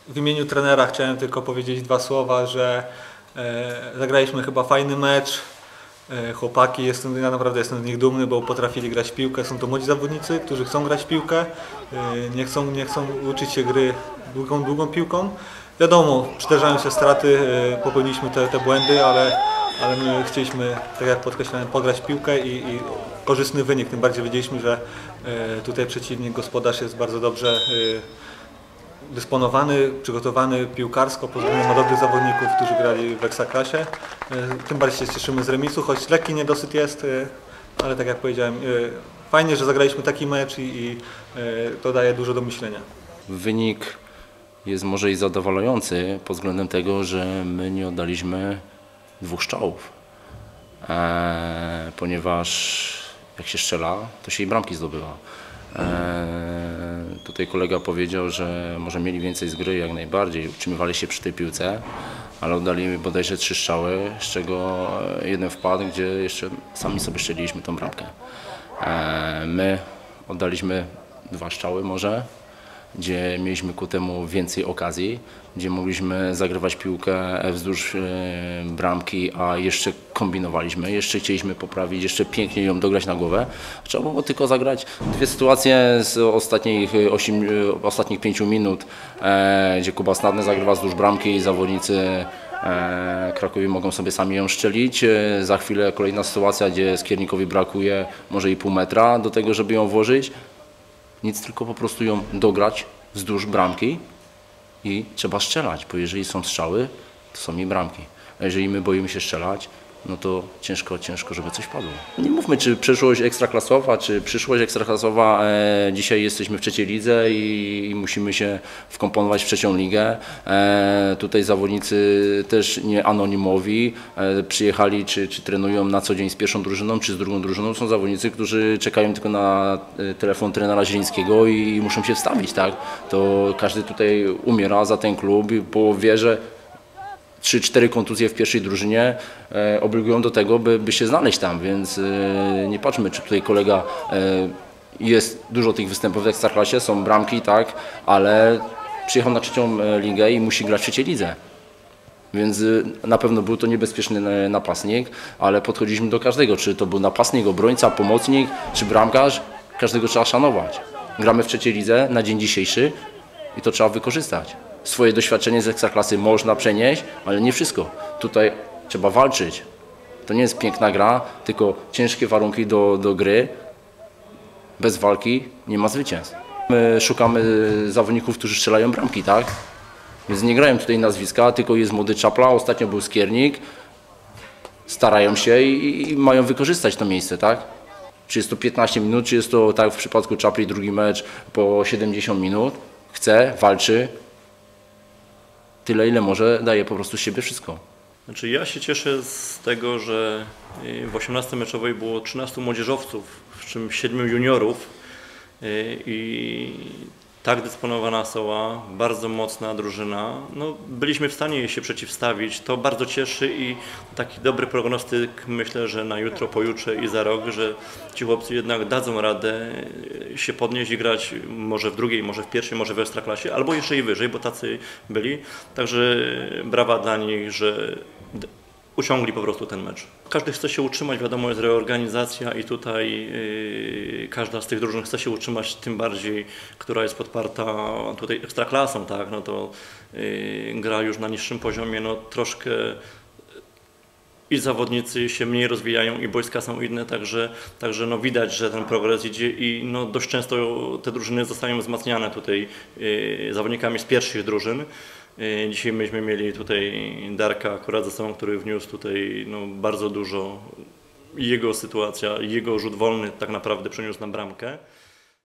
W imieniu trenera chciałem tylko powiedzieć dwa słowa, że zagraliśmy chyba fajny mecz. Chłopaki, ja naprawdę jestem z nich dumny, bo potrafili grać w piłkę. Są to młodzi zawodnicy, którzy chcą grać w piłkę, nie chcą uczyć się gry długą piłką. Wiadomo, przydarzają się straty, popełniliśmy te błędy, ale my chcieliśmy, tak jak podkreślałem, pograć w piłkę i korzystny wynik. Tym bardziej wiedzieliśmy, że tutaj przeciwnik, gospodarz jest bardzo dobrze dysponowany, przygotowany piłkarsko, pod względem ma dobrych zawodników, którzy grali w Ekstraklasie. Tym bardziej się cieszymy z remisu, choć lekki niedosyt jest, ale tak jak powiedziałem, fajnie, że zagraliśmy taki mecz i to daje dużo do myślenia. Wynik jest może i zadowalający pod względem tego, że my nie oddaliśmy 2 strzałów, ponieważ jak się strzela, to się i bramki zdobywa. Tutaj kolega powiedział, że może mieli więcej z gry, jak najbardziej, utrzymywali się przy tej piłce, ale oddali bodajże 3 strzały, z czego jeden wpadł, gdzie jeszcze sami sobie strzeliliśmy tą bramkę. My oddaliśmy 2 strzały może, gdzie mieliśmy ku temu więcej okazji, gdzie mogliśmy zagrywać piłkę wzdłuż bramki, a jeszcze kombinowaliśmy, jeszcze chcieliśmy poprawić, jeszcze pięknie ją dograć na głowę. Trzeba było tylko zagrać 2 sytuacje z ostatnich 5 minut, gdzie Kuba Snadny zagrywa wzdłuż bramki i zawodnicy Krakowi mogą sobie sami ją szczelić. Za chwilę kolejna sytuacja, gdzie Skiernikowi brakuje może i pół metra do tego, żeby ją włożyć. Nic, tylko po prostu ją dograć wzdłuż bramki i trzeba strzelać, bo jeżeli są strzały, to są i bramki. A jeżeli my boimy się strzelać, no to ciężko, żeby coś padło. Nie mówmy, czy przeszłość ekstraklasowa, czy przyszłość ekstraklasowa. Dzisiaj jesteśmy w trzeciej lidze i musimy się wkomponować w trzecią ligę. Tutaj zawodnicy też nie anonimowi przyjechali, czy trenują na co dzień z pierwszą drużyną, czy z drugą drużyną. Są zawodnicy, którzy czekają tylko na telefon trenera Zielińskiego i muszą się wstawić, tak? To każdy tutaj umiera za ten klub, bo wie, że 3-4 kontuzje w pierwszej drużynie obligują do tego, by się znaleźć tam, więc nie patrzmy, czy tutaj kolega jest dużo tych występów w Ekstraklasie, są bramki, tak, ale przyjechał na trzecią ligę i musi grać w trzeciej lidze. Więc na pewno był to niebezpieczny napastnik, ale podchodziliśmy do każdego, czy to był napastnik, obrońca, pomocnik, czy bramkarz, każdego trzeba szanować. Gramy w trzeciej lidze na dzień dzisiejszy i to trzeba wykorzystać. Swoje doświadczenie z Ekstraklasy można przenieść, ale nie wszystko. Tutaj trzeba walczyć. To nie jest piękna gra, tylko ciężkie warunki do gry. Bez walki nie ma zwycięstw. My szukamy zawodników, którzy strzelają bramki, tak? Więc nie grają tutaj nazwiska, tylko jest młody Czapla, ostatnio był Skiernik. Starają się i mają wykorzystać to miejsce, tak? Czy jest to 15 minut, czy jest to, tak w przypadku Czapli, drugi mecz po 70 minut. Chce, walczy. Tyle, ile może, daje po prostu z siebie wszystko. Znaczy ja się cieszę z tego, że w 18 meczowej było 13 młodzieżowców, w czym 7 juniorów i tak dysponowana Soła, bardzo mocna drużyna. No, byliśmy w stanie jej się przeciwstawić, to bardzo cieszy i taki dobry prognostyk, myślę, że na jutro, pojutrze i za rok, że ci chłopcy jednak dadzą radę się podnieść i grać może w drugiej, może w pierwszej, może w Ekstraklasie, albo jeszcze i wyżej, bo tacy byli. Także brawa dla nich, że uciągli po prostu ten mecz. Każdy chce się utrzymać, wiadomo, jest reorganizacja i tutaj każda z tych drużyn chce się utrzymać, tym bardziej, która jest podparta tutaj Ekstraklasą, tak, no to gra już na niższym poziomie, no troszkę i zawodnicy się mniej rozwijają i boiska są inne, także no widać, że ten progres idzie i no dość często te drużyny zostają wzmacniane tutaj zawodnikami z pierwszych drużyn. Dzisiaj myśmy mieli tutaj Darka akurat ze sobą, który wniósł tutaj no, bardzo dużo i jego sytuacja, i jego rzut wolny tak naprawdę przeniósł na bramkę.